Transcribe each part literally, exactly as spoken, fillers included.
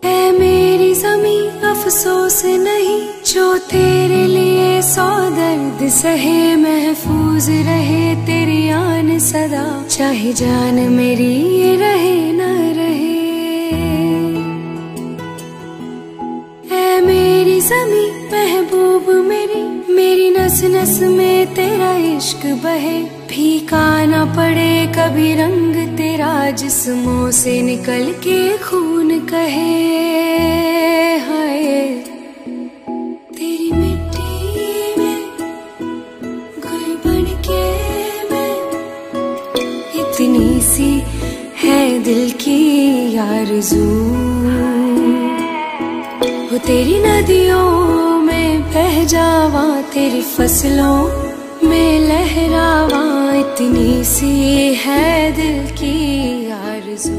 ऐ मेरी ज़मीं अफसोस नहीं जो तेरे लिए सौ दर्द सहे, महफूज रहे तेरी आन सदा, चाहे जान मेरी ये रहे न रहे। ऐ मेरी ज़मीं महबूब मेरी, मेरी नस नस में तेरा इश्क बहे, फीका ना पड़े कभी रंग तेरा, जिस्मों से निकल के खून कहे। हाय तेरी मिट्टी में गुल बन के मैं, इतनी सी है दिल की आरज़ू, वो तेरी नदियों में बह जावा, तेरी फसलों में लहरावा, इतनी सी है दिल की आरज़ू।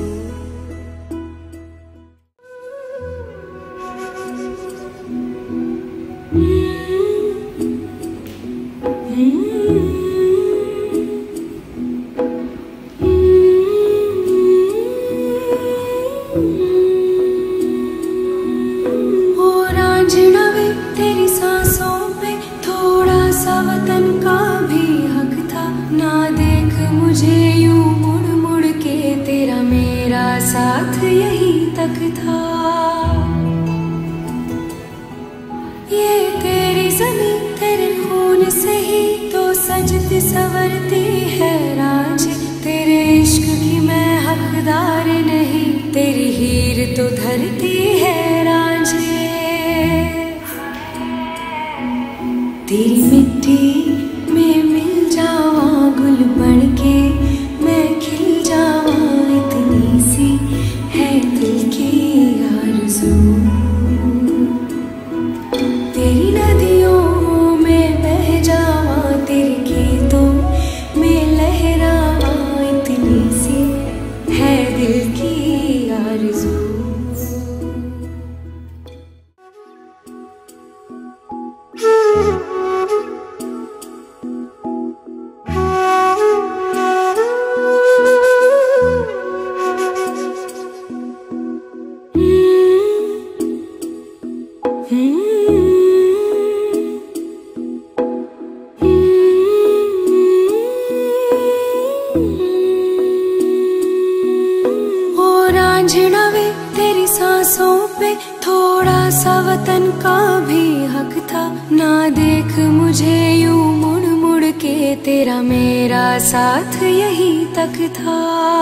तेरी सांसों पे थोड़ा सा वतन का भी हक था, ना देख मुझे यूं मुड़ मुड़ के, तेरा मेरा साथ यही तक था। ये तेरी ज़मीं तेरे खून से ही तो सजती संवरती है रांझ, तेरे इश्क की मैं हकदार नहीं, तेरी हीर तो धरती है रांझे। तेरी मिट्टी में मिल जावा गुल बन के, मैं खिल जावा, इतनी सी है दिल की आरज़ू। तेरी नदियों में बह जावा, तेरे खेतों में लहरावा, इतनी सी है दिल की आरज़ू। तेरी सांसों पे थोड़ा सा वतन का भी हक था, ना देख मुझे यूं मुड़ मुड़ के, तेरा मेरा साथ यही तक था।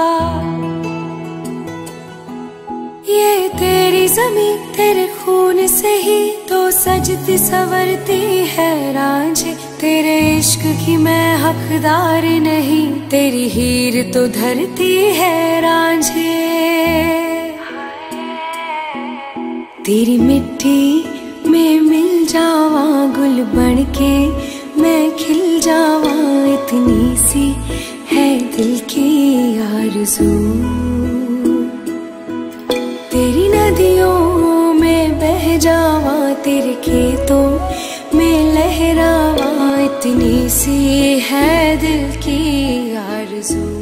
ये तेरी ज़मीं तेरे खून से ही तो सजती संवरती है रांझे, तेरे इश्क की मैं हकदार नहीं, तेरी हीर तो धरती है रांझे। तेरी मिट्टी में मिल जावा गुल बन के, मैं खिल जावा, इतनी सी है दिल की आरज़ू। तेरी नदियों में बह जावा, तेरे खेतों में लहरावा, इतनी सी है दिल की आरज़ू।